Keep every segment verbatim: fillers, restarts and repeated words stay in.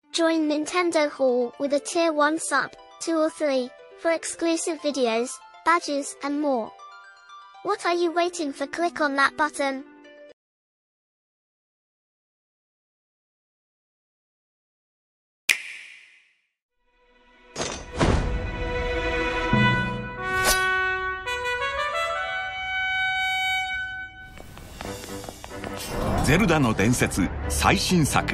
Join Nintendo Hall with a tier one sub, two or three, for exclusive videos, badges, and more. What are you waiting for? Click on that button. ゼルダの伝説最新作。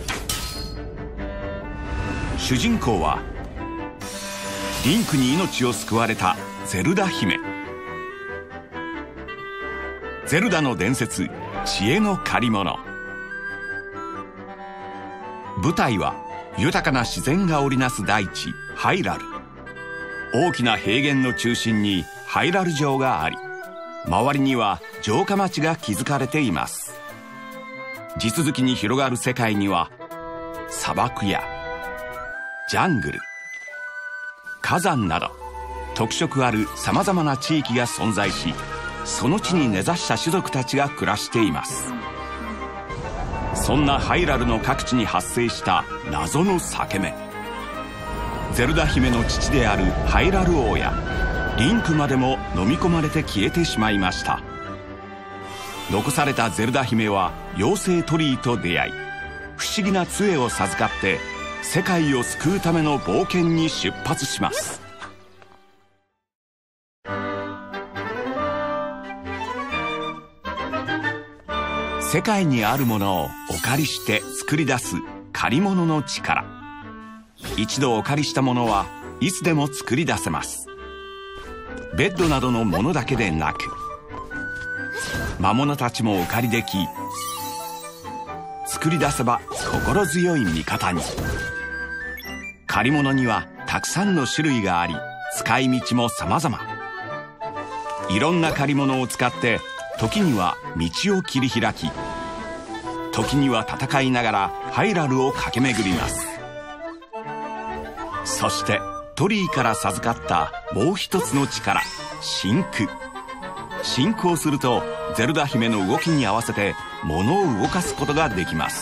主人公はリンクに命を救われたゼルダ姫。ゼルダの伝説知恵の借り物。舞台は豊かな自然が織りなす大地ハイラル。大きな平原の中心にハイラル城があり、周りには城下町が築かれています。地続きに広がる世界には砂漠やジャングル、火山など特色あるさまざまな地域が存在し、その地に根ざした種族たちが暮らしています。そんなハイラルの各地に発生した謎の裂け目。ゼルダ姫の父であるハイラル王やリンクまでも飲み込まれて消えてしまいました。残されたゼルダ姫は妖精トリーと出会い、不思議な杖を授かって世界を救うための冒険に出発します。世界にあるものをお借りして作り出す借り物の力。一度お借りしたものはいつでも作り出せます。ベッドなどのものだけでなく、魔物たちもお借りでき、作り出せば心強い味方に。借り物にはたくさんの種類があり、使い道も様々。いろんな借り物を使って時には道を切り開き、時には戦いながらハイラルを駆け巡ります。そしてトリーから授かったもう一つの力、真空。真空をするとゼルダ姫の動きに合わせて物を動かすことができます。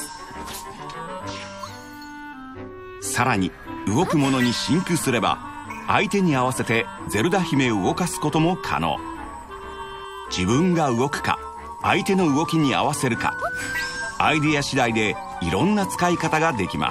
さらに動くものに真空すれば相手に合わせてゼルダ姫を動かすことも可能。自分が動くか相手の動きに合わせるか、アイデア次第でいろんな使い方ができます。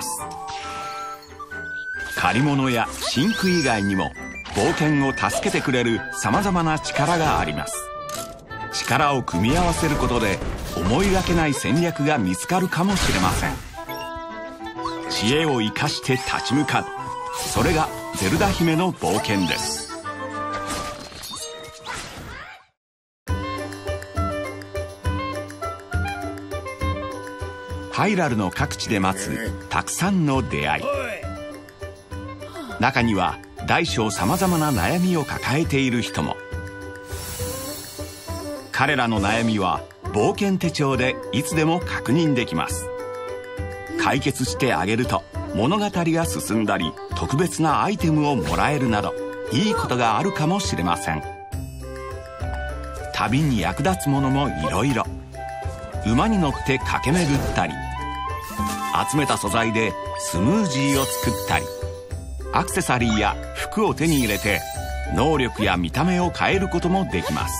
借り物や真空以外にも冒険を助けてくれるさまざまな力があります。力を組み合わせることで思いがけない戦略が見つかるかもしれません。知恵を生かして立ち向かう、それがゼルダ姫の冒険です。ハイラルの各地で待つたくさんの出会い。中には大小さまざまな悩みを抱えている人も。彼らの悩みは冒険手帳でいつでも確認できます。解決してあげると物語が進んだり、特別なアイテムをもらえるなど、いいことがあるかもしれません。旅に役立つものもいろいろ。馬に乗って駆け巡ったり、集めた素材でスムージーを作ったり、アクセサリーや服を手に入れて能力や見た目を変えることもできます。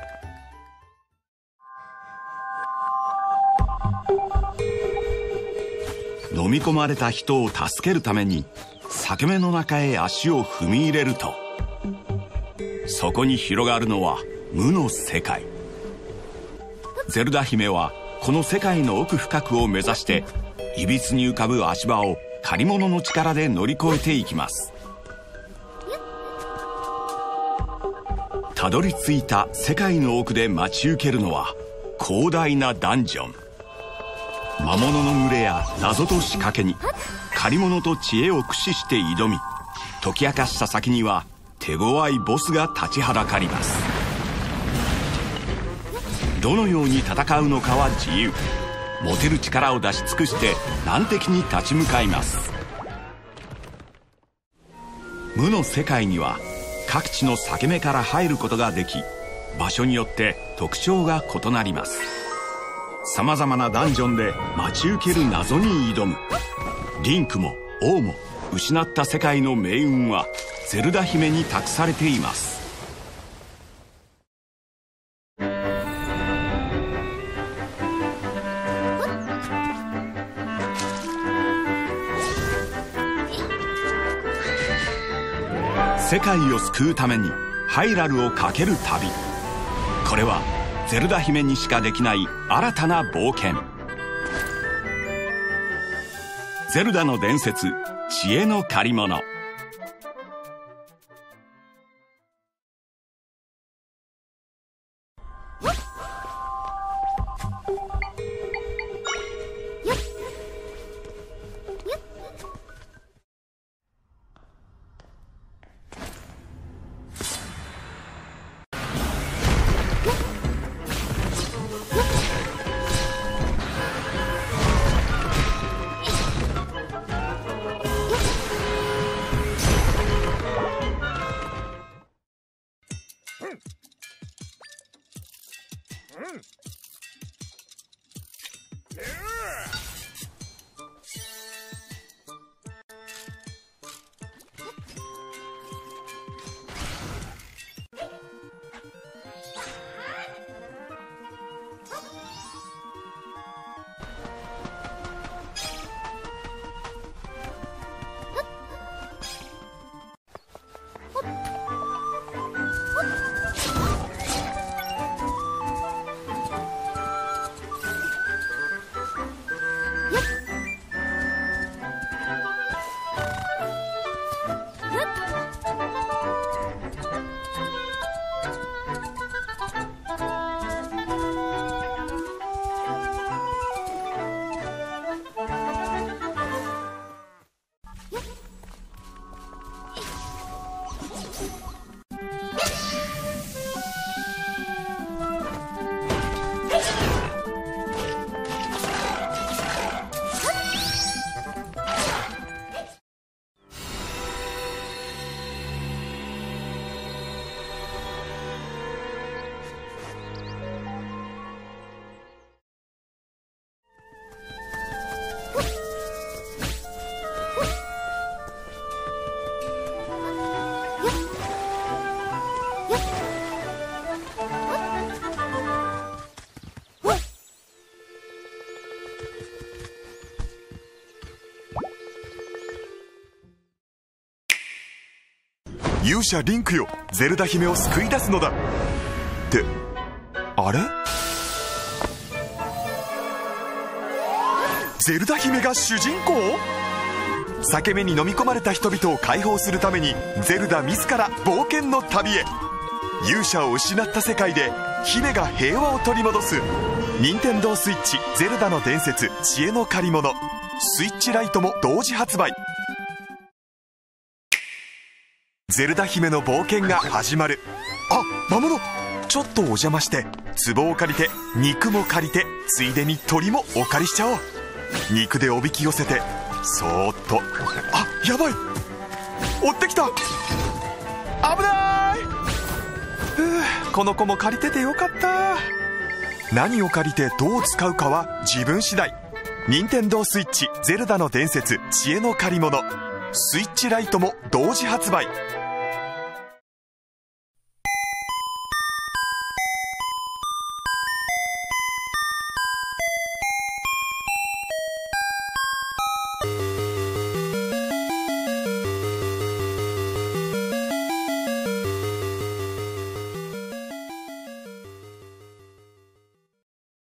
飲み込まれた人を助けるために裂け目の中へ足を踏み入れると、そこに広がるのは無の世界。ゼルダ姫はこの世界の奥深くを目指して、いびつに浮かぶ足場を借り物の力で乗り越えていきます。たどり着いた世界の奥で待ち受けるのは広大なダンジョン。魔物の群れや謎と仕掛けに借り物と知恵を駆使して挑み、解き明かした先には手強いボスが立ちはだかります。どのように戦うのかは自由。持てる力を出し尽くして難敵に立ち向かいます。無の世界には各地の裂け目から入ることができ、場所によって特徴が異なります。さまざまなダンジョンで待ち受ける謎に挑む。 リンクも王も失った世界の命運はゼルダ姫に託されています。世界を救うためにハイラルを駆ける旅。これはゼルダ姫にしかできない新たな冒険。ゼルダの伝説、知恵の借り物。 勇者リンクよ、ゼルダ姫を救い出すのだって、あれ？ゼルダ姫が主人公？裂け目に飲み込まれた人々を解放するためにゼルダ自ら冒険の旅へ。勇者を失った世界で姫が平和を取り戻す。任天堂スイッチゼルダの伝説、知恵の借り物。スイッチライトも同時発売。ゼルダ姫の冒険が始まる。あ、魔物、ちょっとお邪魔して、壺を借りて肉も借りて、ついでに鳥もお借りしちゃおう。肉でおびき寄せてそーっと。あ、やばい、追ってきた。危ない。ふう、この子も借りててよかった。何を借りてどう使うかは自分次第。任天堂スイッチゼルダの伝説、知恵の借り物。スイッチライトも同時発売。